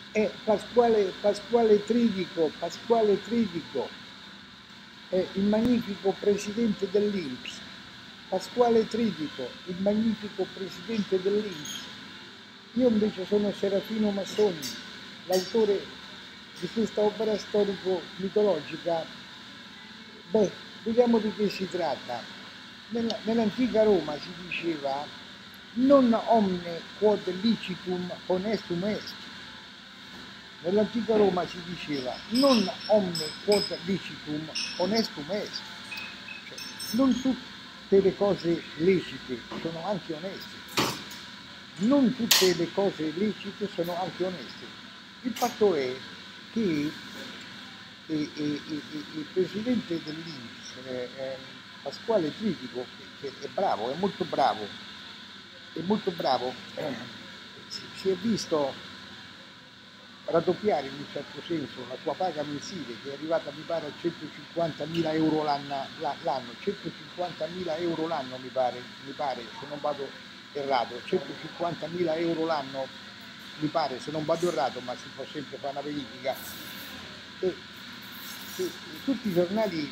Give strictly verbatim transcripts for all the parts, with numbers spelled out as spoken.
è Pasquale, Pasquale Tridico, Pasquale Tridico è il magnifico presidente dell'I N P S. Pasquale Tridico, il magnifico presidente dell'I N P S. Io invece sono Serafino Massoni, l'autore di questa opera storico-mitologica. Beh, vediamo di che si tratta. Nella, nell'antica Roma si diceva non omne quod licitum honestum est. Nell'antica Roma si diceva non omne quod licitum honestum est. Cioè, non tutte le cose lecite sono anche oneste. Non tutte le cose lecite sono anche oneste. Il fatto è che e, e, e, il presidente dell'I N P S, eh, eh, Pasquale Tridico, che, che è bravo, è molto bravo, è molto bravo, eh, si, si è visto raddoppiare in un certo senso la sua paga mensile, che è arrivata mi pare a centocinquantamila euro l'anno, centocinquantamila euro l'anno mi pare, mi pare, se non vado errato, centocinquantamila euro l'anno mi pare, se non vado errato, ma si può sempre fare una verifica. E, e, tutti i giornali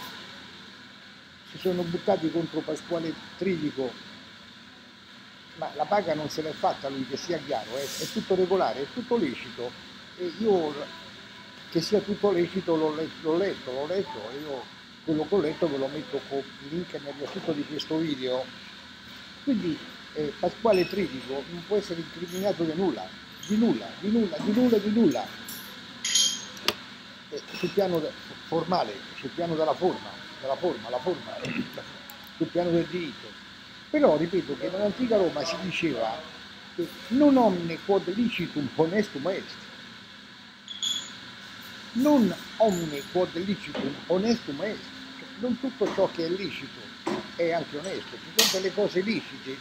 si sono buttati contro Pasquale Tridico, ma la paga non se l'è fatta lui, che sia chiaro, è, è tutto regolare, è tutto lecito, e io che sia tutto lecito l'ho letto, l'ho letto, l'ho letto, e io quello che ho letto ve lo metto con il link nel riassunto di questo video. Quindi eh, Pasquale Tridico non può essere incriminato di nulla, di nulla, di nulla, di nulla, di nulla, eh, sul piano formale, sul piano della forma, della forma, la forma, sul piano del diritto. Però ripeto che nell'antica Roma si diceva che non omne quod licitum honestum est. Non omne quod licitum honestum est. Cioè, non tutto ciò che è lecito è anche onesto. Ci sono delle cose licite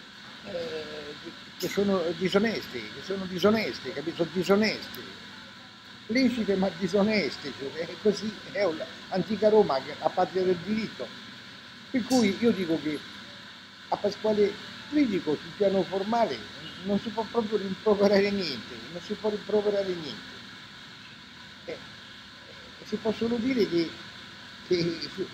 eh, che sono disoneste, che sono disoneste, capito? Sono disoneste. Lecite ma disoneste, cioè, è così, è l'antica Roma, la patria del diritto. Per cui io dico che a Pasquale Tridico sul piano formale non si può proprio rimproverare niente, non si può rimproverare niente. Eh, si può solo dire che, che su,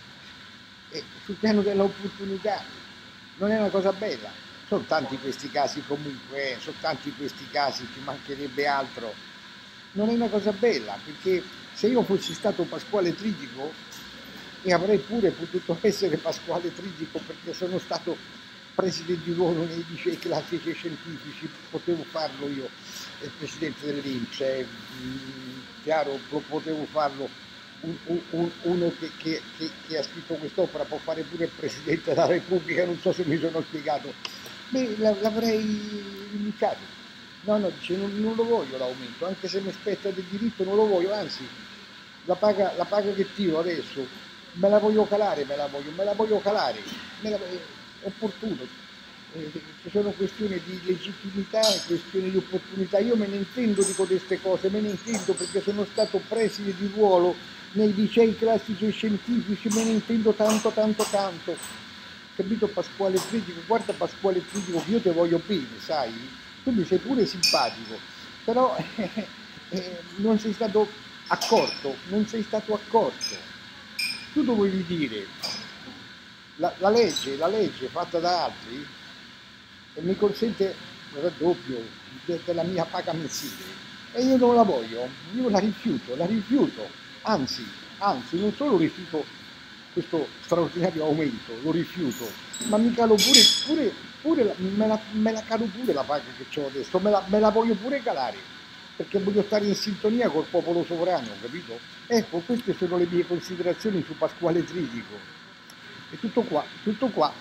eh, sul piano dell'opportunità non è una cosa bella. Sono tanti questi casi comunque, eh, sono tanti questi casi, ci mancherebbe altro. Non è una cosa bella, perché se io fossi stato Pasquale Tridico e avrei pure potuto essere Pasquale Tridico perché sono stato preside di ruolo nei licei classici e scientifici, potevo farlo io, il presidente dell'I N P S, eh, chiaro, potevo farlo, un, un, uno che, che, che, che ha scritto quest'opera può fare pure il presidente della Repubblica, non so se mi sono spiegato, beh, l'avrei rinunciato. No, no, dice, non, non lo voglio l'aumento, anche se mi spetta del diritto non lo voglio, anzi, la paga, la paga che tiro adesso, me la voglio calare, me la voglio, me la voglio calare, me la, è opportuno, eh, ci sono questioni di legittimità e questioni di opportunità, io me ne intendo di queste cose, me ne intendo perché sono stato preside di ruolo nei licei classici e scientifici, me ne intendo tanto, tanto, tanto, capito Pasquale Tridico? Guarda Pasquale Tridico, io te voglio bene, sai? Tu mi sei pure simpatico, però eh, eh, non sei stato accorto, non sei stato accorto. Tu dovevi dire, la, la legge, la legge fatta da altri, e mi consente il raddoppio de, della mia paga mensile, e io non la voglio, io la rifiuto, la rifiuto, anzi, anzi, non solo rifiuto questo straordinario aumento, lo rifiuto, ma mi calo pure, pure, pure me, la, me la calo pure la paga che ho adesso, me la, me la voglio pure calare, perché voglio stare in sintonia col popolo sovrano, capito? Ecco, queste sono le mie considerazioni su Pasquale Tridico. E tutto qua, tutto qua.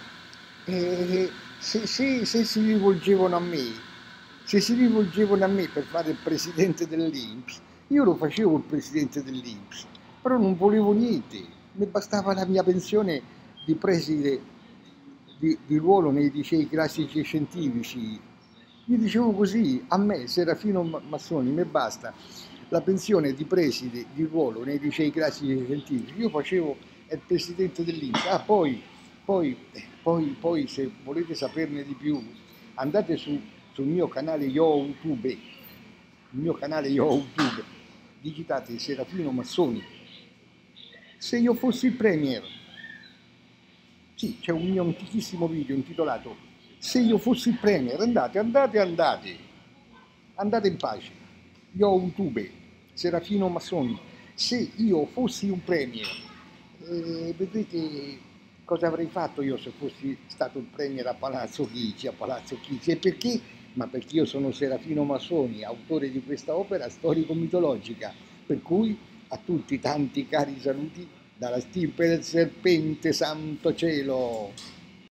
E se, se, se si rivolgevano a me, se si rivolgevano a me per fare il presidente dell'I N P S, io lo facevo il presidente dell'I N P S, però non volevo niente. Mi bastava la mia pensione di preside di, di ruolo nei licei classici e scientifici. Io dicevo così, a me, Serafino Massoni, mi basta la pensione di preside di ruolo nei licei classici e scientifici. Io facevo il presidente dell'I N P S. Ah, poi, poi, poi, poi, se volete saperne di più, andate su, sul mio canale YouTube il mio canale YouTube, digitate Serafino Massoni. Se io fossi il premier, sì, c'è un mio antichissimo video intitolato Se io fossi il premier, andate, andate, andate, andate in pace. YouTube, Serafino Massoni, se io fossi un premier, eh, vedrete cosa avrei fatto io se fossi stato il premier a Palazzo Chigi, a Palazzo Chigi, e perché? Ma perché io sono Serafino Massoni, autore di questa opera storico-mitologica, per cui a tutti tanti cari saluti dalla stirpe del serpente, santo cielo.